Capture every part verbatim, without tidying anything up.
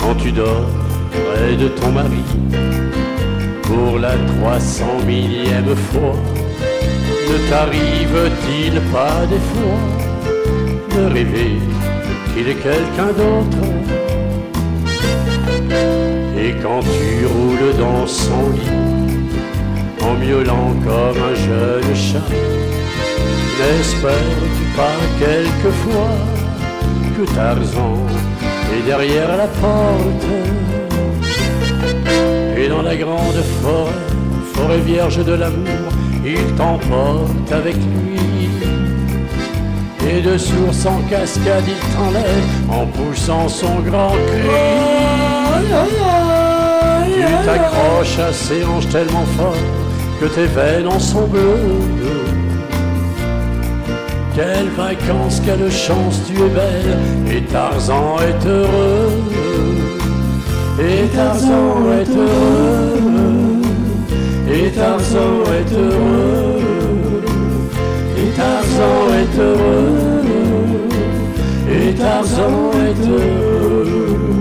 quand tu dors près de ton mari pour la trois cent millième fois, ne t'arrive-t-il pas des fois de rêver qu'il est quelqu'un d'autre? Et quand tu roules dans son lit en miaulant comme un jeune chat, n'espères-tu pas quelquefois que Tarzan est derrière la porte? Et dans la grande forêt, forêt vierge de l'amour, il t'emporte avec lui. Et de source en cascade, il t'enlève en poussant son grand cri. Tu t'accroches à ses hanches tellement fort que tes veines en sont bleues. Quelle vacances, quelle chance, tu es belle, et Tarzan est heureux. Et Tarzan est heureux, et Tarzan est heureux, et Tarzan est heureux, et Tarzan est heureux.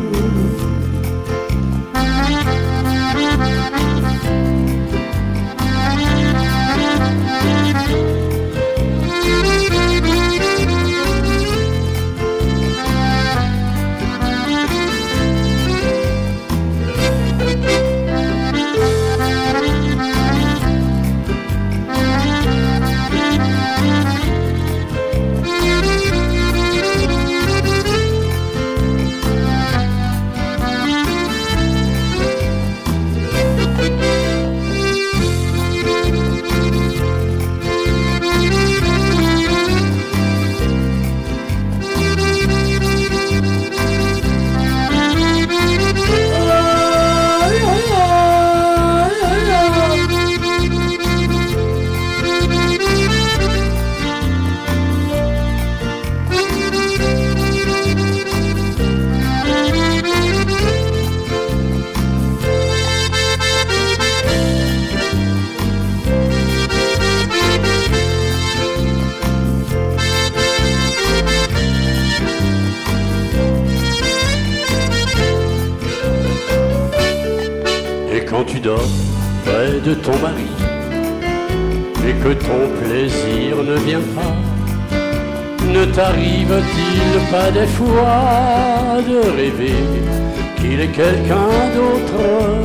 Quand tu dors près de ton mari et que ton plaisir ne vient pas, ne t'arrive-t-il pas des fois de rêver qu'il est quelqu'un d'autre?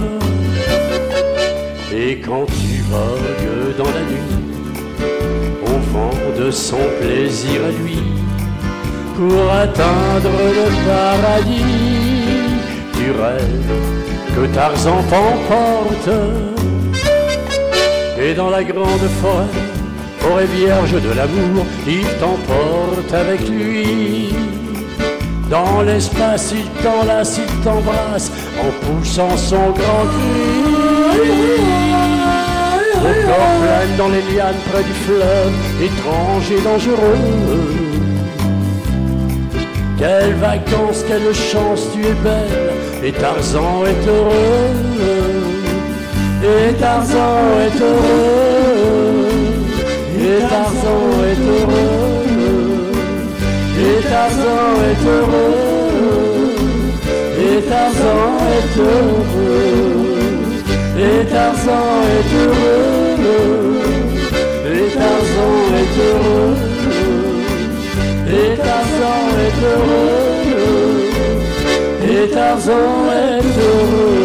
Et quand tu vogues dans la nuit au vent de son plaisir à lui, pour atteindre le paradis, tu rêves que Tarzan t'emporte. Et dans la grande forêt, forêt vierge de l'amour, il t'emporte avec lui. Dans l'espace, il t'enlace, il t'embrasse en poussant son grand cri. Ton corps plane dans les lianes près du fleuve, étrange et dangereux. Quelle vacances, quelle chance, tu es belle, et Tarzan est heureux. Et Tarzan est heureux. Et Tarzan est heureux. Et Tarzan est heureux. Et Tarzan est heureux. Et Tarzan est heureux. Et Tarzan est heureux. Et Tarzan est heureux. Et Tarzan est heureux.